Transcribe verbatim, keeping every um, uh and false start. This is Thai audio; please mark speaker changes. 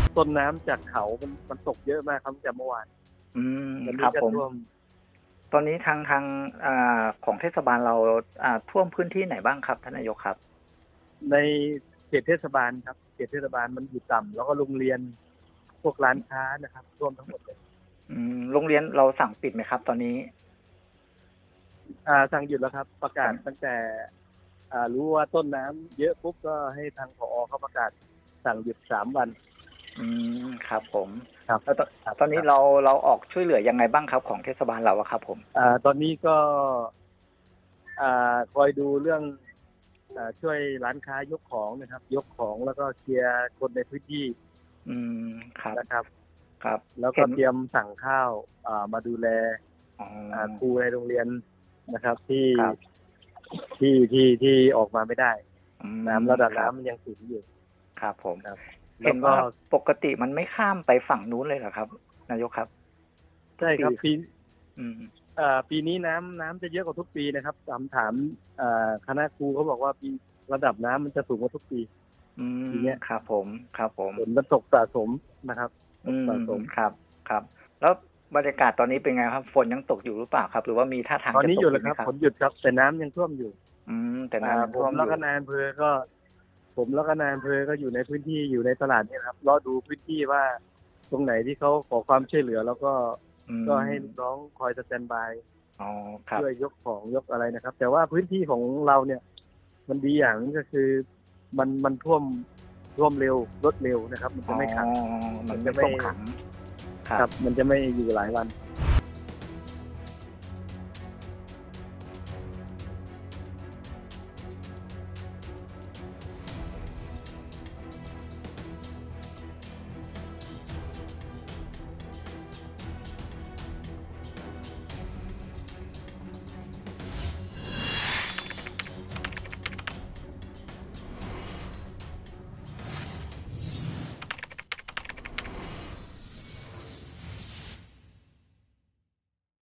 Speaker 1: ต้นน้ำจากเขามันมันตกเยอะมากครับจากเมื่อวาน
Speaker 2: อืม
Speaker 1: วัน
Speaker 2: ครับผม
Speaker 1: นี้ก็ท่วม
Speaker 2: ตอนนี้ทางทางอ่าของเทศบาลเราอ่าท่วมพื้นที่ไหนบ้างครับท่านนายกครับ
Speaker 1: ในเขตเทศบาลครับเขตเทศบาลมันอยู่ต่ำแล้วก็โรงเรียนพวกร้านค้านะครับท่วมทั้งหมดเลย
Speaker 2: อืมโรงเรียนเราสั่งปิดไหมครับตอนนี้
Speaker 1: อ่าสั่งหยุดแล้วครับประกาศ
Speaker 2: สั่ง
Speaker 1: ตั้งแต่อ่ารู้ว่าต้นน้ำเยอะปุ๊บก็ให้ทางผอเขาประกาศสั่งหยุดสามวัน
Speaker 2: อืมครับผม
Speaker 1: ครับ
Speaker 2: แล้วต
Speaker 1: ครับ
Speaker 2: ตอนนี้
Speaker 1: ครับ
Speaker 2: เราเราออกช่วยเหลือยังไงบ้างครับของเทศบาลเราอะครับผม
Speaker 1: อ่าตอนนี้ก็อ่าคอยดูเรื่องอ่าช่วยร้านค้ายกของนะครับยกของแล้วก็เคลียร์คนในพื้นที่
Speaker 2: อืมครับ
Speaker 1: นะครับ
Speaker 2: ครับ
Speaker 1: แล้วก็
Speaker 2: เห็น
Speaker 1: เตรียมสั่งข้าวอ่ามาดูแล
Speaker 2: อ๋อ
Speaker 1: อ่าครูในโรงเรียนนะครับที่
Speaker 2: ครับ
Speaker 1: ที่ที่ที่ออกมาไม่ได้
Speaker 2: อื
Speaker 1: น้ำระ
Speaker 2: ม
Speaker 1: ดับ
Speaker 2: ครับ
Speaker 1: น้ำมันยังสูงอยู่
Speaker 2: ครับผม
Speaker 1: ครับแล้
Speaker 2: เห็
Speaker 1: วก็
Speaker 2: นว่าปกติมันไม่ข้ามไปฝั่งนู้นเลยเหรอครับนายกครับทุกปี
Speaker 1: ใช่ครับปี
Speaker 2: อืม
Speaker 1: อ่าปีนี้น้ำน้ำจะเยอะกว่าทุกปีนะครับถามถามอ่าคณะครูเขาบอกว่าปีระดับน้ำมันจะสูงกว่าทุกปี
Speaker 2: อื
Speaker 1: ปี
Speaker 2: ม
Speaker 1: เนี้ย
Speaker 2: ครับผมครับผม
Speaker 1: ฝนมันตกสะสมนะครับต
Speaker 2: อื
Speaker 1: กสะสม
Speaker 2: มครับครับแล้วบรรยากาศตอนนี้เป็นไงครับฝนยังตกอยู่หรือเปล่าครับหรือว่ามีท่าทาง
Speaker 1: ตอน
Speaker 2: จะตก
Speaker 1: นี้อยู่แล้วครับ
Speaker 2: อีกไหมครับ
Speaker 1: ฝนหยุดครับแต่น้ำยังท่วมอยู่
Speaker 2: อืมแต่
Speaker 1: อ่า
Speaker 2: น้ำยัง
Speaker 1: ผมแล้ว
Speaker 2: ท่วมอยู่
Speaker 1: ก็นายอำเภอก็ ผมแล้วก็นายอำเภอก็อยู่ในพื้นที่อยู่ในตลาดนี่ครับรอดูพื้นที่ว่าตรงไหนที่เขาขอความช่วยเหลือแล้วก็
Speaker 2: อื
Speaker 1: ก็ให้
Speaker 2: ม
Speaker 1: ลูกน้องคอยสแตนบาย
Speaker 2: อ๋อครับ
Speaker 1: ช่วยยกของยกอะไรนะครับ แต่ว่าพื้นที่ของเราเนี่ย มันดีอย่างนึงก็คือมันมันท่วมท่วมเร็วรวดเร็วนะครับ มัน
Speaker 2: อ๋อ
Speaker 1: จะไม่ขัง
Speaker 2: มันไม่
Speaker 1: มันจะไม่
Speaker 2: ท่วมขังครั
Speaker 1: ครั
Speaker 2: บ
Speaker 1: บ มันจะไม่อยู่หลายวัน